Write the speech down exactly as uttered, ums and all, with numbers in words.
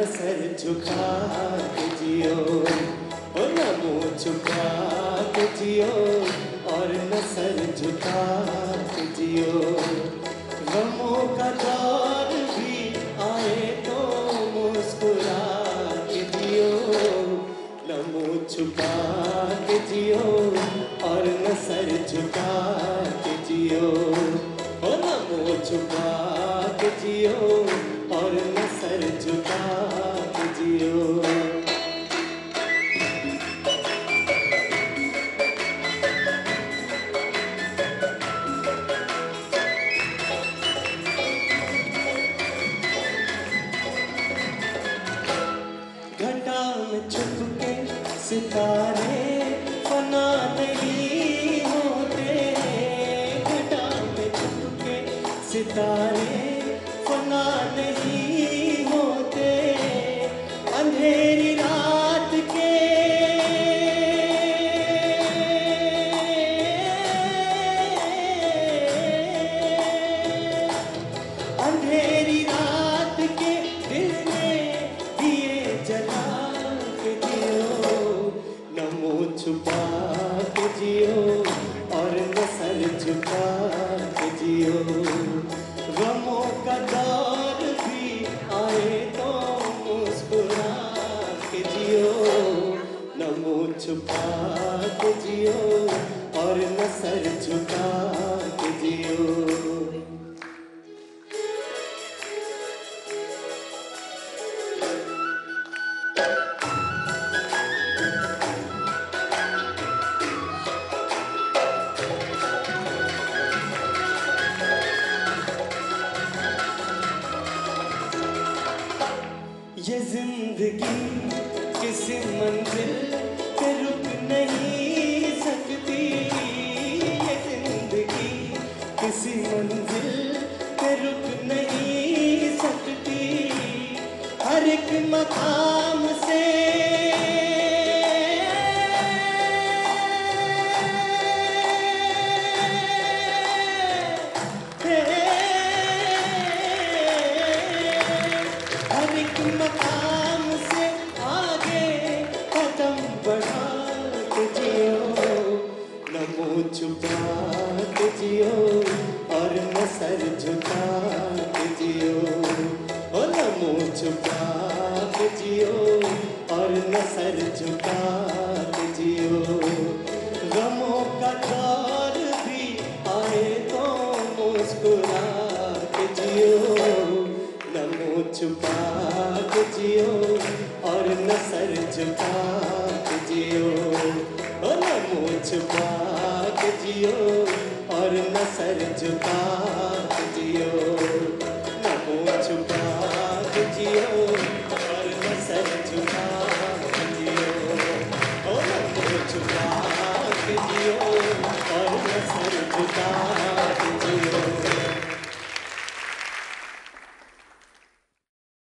Sir झुका के जियो, ओ न मुँह झुका के जियो और न सर झुका के जियो। गमों का दौर भी आए तो मुस्कुरा के जियो, न मुँह छुपा के जियो और न सर झुका के जियो, ओ न मुँह छुपा के जियो और न सर झुका के जियो। घटा में छुप के सितारे फना नहीं होते, घटा में छुप के सितारे फना नहीं होते। अंधेरी रात के अंधेरी रात के दिल में दिए जला के जियो, न मुँह छुपा के जियो और न सर झुका के जियो। गमों का दौर भी आए तो मुस्कुरा के जियो, न मुँह छुपा के जियो और न सर झुका के जियो। ये जिंदगी किसी मंजिल पे रुक नहीं सकती, ये जिंदगी किसी मंजिल पे रुक नहीं सकती। हर एक मकाम से हर एक मकाम से आगे कदम बढ़ा के जियो, न मुँह छुपा के जियो और न सर झुका के जियो, ओ न मुँह छुपा के जियो और न सर झुका के जियो। गमों का दौर भी आए तो मुस्कुरा के जियो, न मुँह छुपा के जियो और न सर झुका के जियो, ओ न मुँह छुपा के जियो और न सर झुका के जियो, न मुँह छुपा के जियो और न सर झुका के जियो, ओ न मुँह छुपा